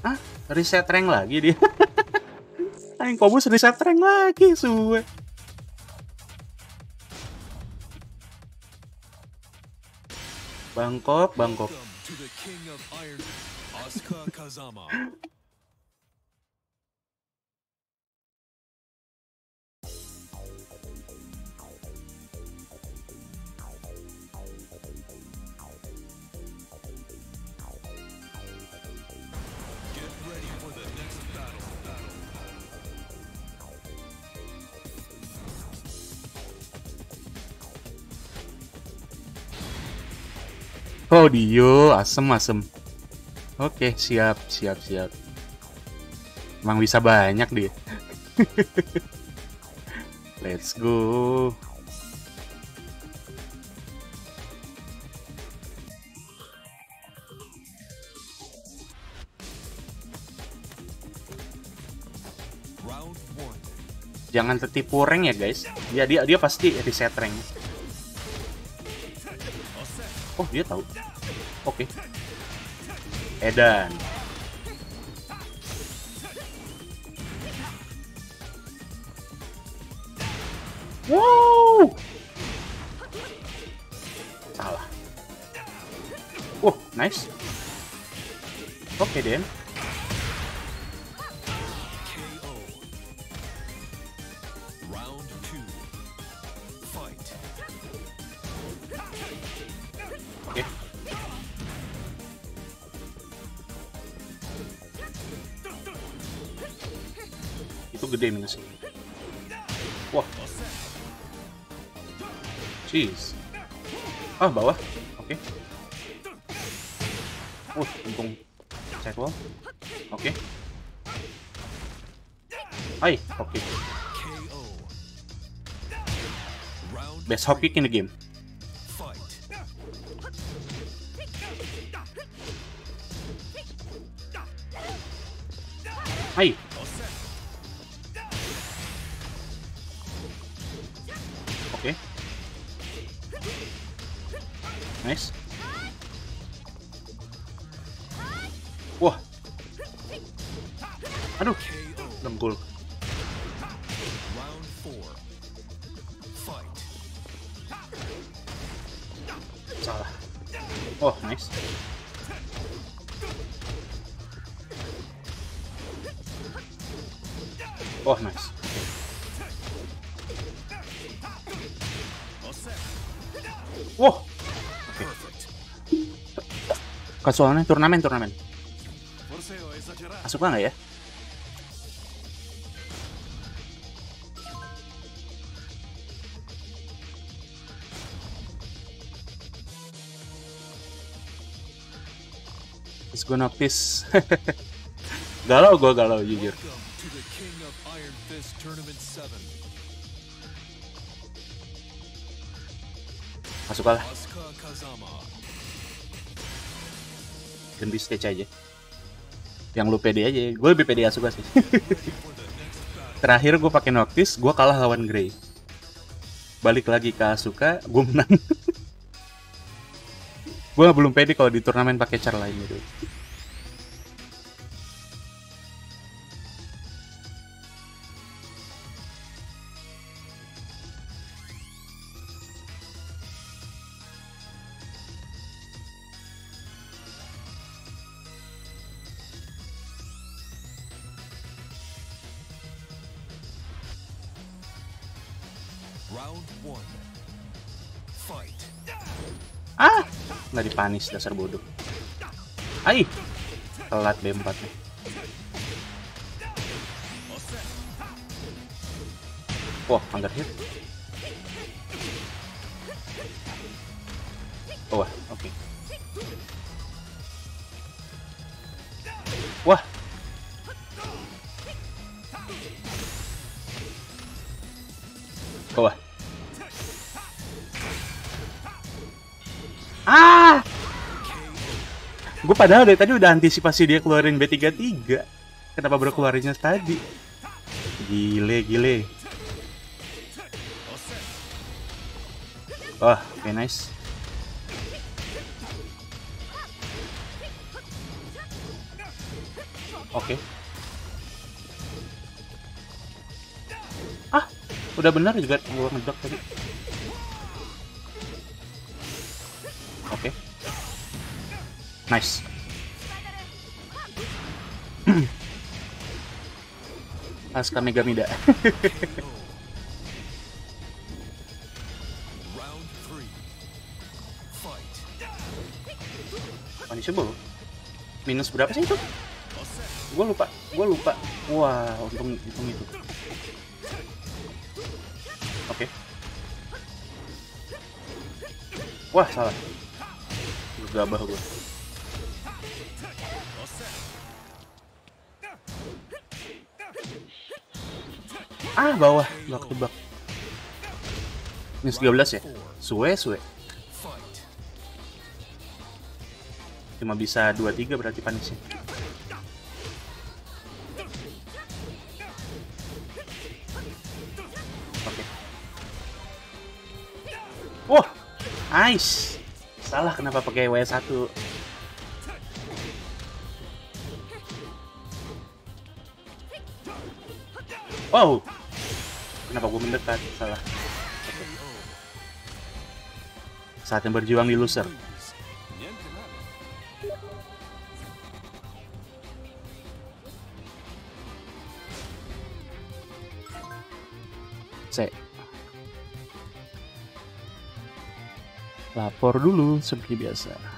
Ah, reset rank lagi dia. Aing Kobus reset rank lagi, suwe. Bangkok. To the King of Iron, Asuka Kazama. Get ready for the next battle. Oh, Dio, asem. Oke, siap. Emang bisa banyak dia. Let's go. Round 1. Jangan tertipu rank ya, guys. Dia pasti reset rank. Oh, dia tahu. Oke. Edan. Wow. Salah. Nice. Oke, Den. KO. Round 2. Fight. Oke. Itu gede minusnya. Wah. Jeez. Ah, bawah. Oke. Untung side wall. Oke. Hai, oke. KO. Round Best hop kick in the game. fight. Hai. Oke. Nice. Wah. Aduh, KO. dengkul. Round 4. Fight. Salah. Oh, nice. Oh, nice. Wah. Oke. Kasualnya turnamen. Asuka nggak ya? Let's go Noctis. galau jujur. Welcome to the King of Iron Fist Tournament 7. Asuka lah, Asuka Kazama. ganti stage aja. Yang lu pede aja, gue lebih pede Asuka sih. Terakhir gue pakai Noctis, gue kalah lawan Grey. Balik lagi ke Asuka, gue menang. Gue belum pede kalau di turnamen pakai cara lain gitu. Round 1. Fight. Ah, nggak dipanis dasar bodoh. Ai, telat B4 nih. Wah, under hit. Oh, oke. Wah. Wah. Ah! Gue padahal dari tadi udah antisipasi dia keluarin B33. Kenapa baru keluarinnya tadi? Gile. Wah, oke, nice. Oke. Ah, udah benar juga gua ngedok tadi. Oke. Nice. Asuka Megamida. Round 3. Fight. Punishable. Minus berapa sih itu? Gua lupa. Wah, untung itu. Oke. Wah, salah. Gabah gua. Ah, bawah. Gak ketebak. Minus 13 ya? Suwe. Fight. Cuma bisa 2-3 berarti punishnya. Oke. Wah, nice. Salah kenapa pakai W1? Wow. Kenapa gue mendekat? Salah. Oke. Saatnya berjuang di loser. Lapor dulu seperti biasa.